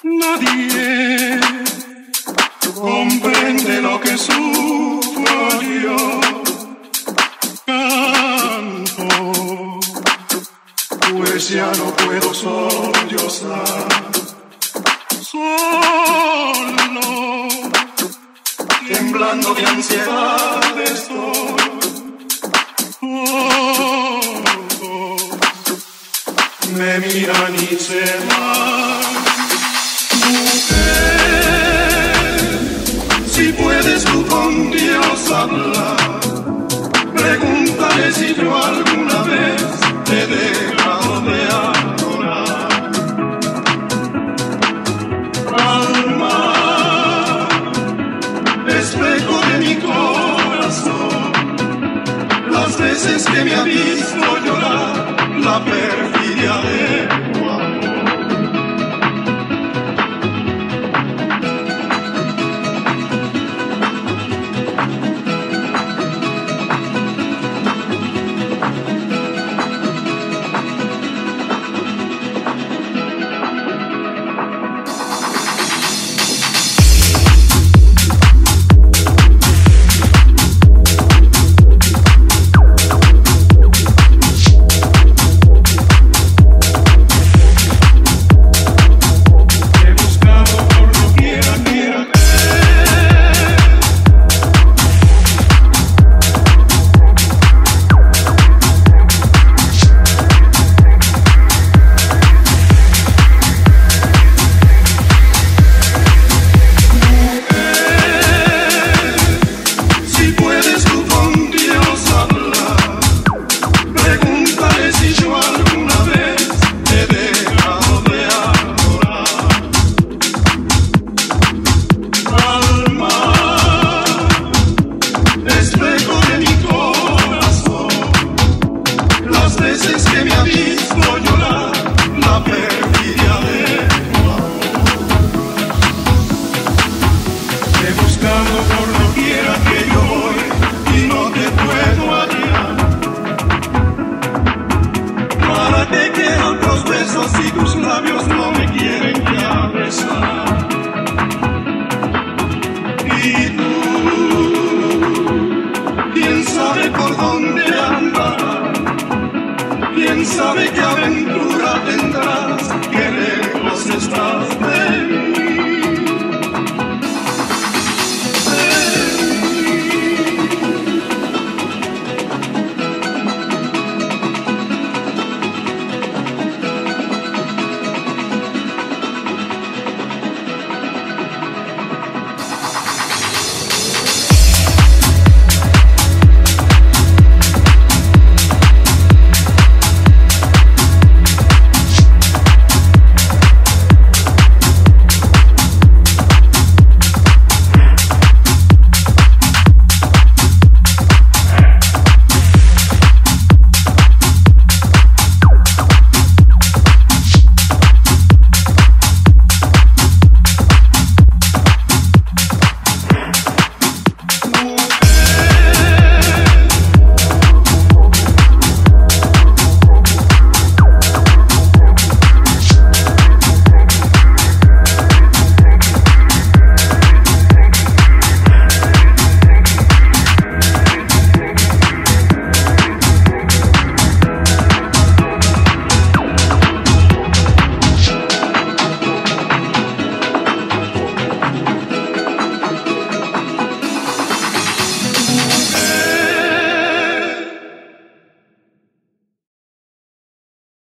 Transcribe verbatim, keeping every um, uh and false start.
Nadie comprende lo que sufro yo. Canto, pues ya no puedo sollozar. Solo, temblando de ansiedad estoy. Todos me miran y se van. Mujer, si puedes tú con Dios hablar, pregúntale si yo alguna vez te he dejado de adorar. Alma, espejo de mi corazón, las veces que me ha visto llorar la perfidia de